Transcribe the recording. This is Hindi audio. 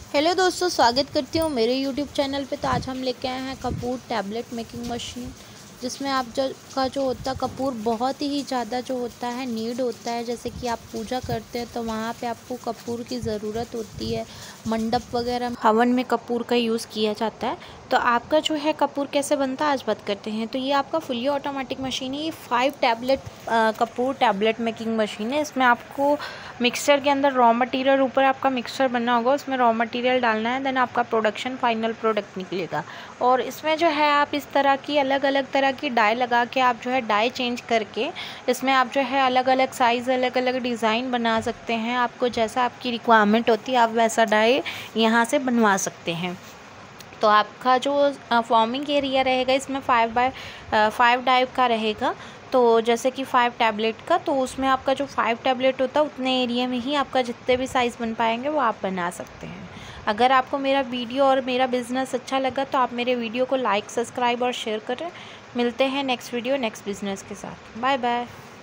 हेलो दोस्तों, स्वागत करती हूँ मेरे यूट्यूब चैनल पे। तो आज हम लेके आए हैं कपूर टैबलेट मेकिंग मशीन, जिसमें आप जो होता है कपूर बहुत ही ज़्यादा जो होता है नीड होता है। जैसे कि आप पूजा करते हैं तो वहाँ पे आपको कपूर की ज़रूरत होती है। मंडप वगैरह हवन में कपूर का यूज़ किया जाता है। तो आपका जो है कपूर कैसे बनता है आज बात करते हैं। तो ये आपका फुली ऑटोमेटिक मशीन है। ये 5 टैबलेट कपूर टैबलेट मेकिंग मशीन है। इसमें आपको मिक्सचर के अंदर रॉ मटेरियल, ऊपर आपका मिक्सचर बनना होगा, उसमें रॉ मटेरियल डालना है, देन आपका प्रोडक्शन फाइनल प्रोडक्ट निकलेगा। और इसमें जो है आप इस तरह की अलग अलग तरह की डाई लगा के आप जो है डाई चेंज करके इसमें आप जो है अलग अलग साइज़, अलग अलग डिज़ाइन बना सकते हैं। आपको जैसा आपकी रिक्वायरमेंट होती है आप वैसा डाई यहाँ से बनवा सकते हैं। तो आपका जो फॉर्मिंग एरिया रहेगा इसमें 5x5 टाइप का रहेगा। तो जैसे कि 5 टैबलेट का, तो उसमें आपका जो 5 टैबलेट होता है उतने एरिया में ही आपका जितने भी साइज़ बन पाएंगे वो आप बना सकते हैं। अगर आपको मेरा वीडियो और मेरा बिज़नेस अच्छा लगा तो आप मेरे वीडियो को लाइक, सब्सक्राइब और शेयर करें। मिलते हैं नेक्स्ट वीडियो नेक्स्ट बिज़नेस के साथ। Bye bye.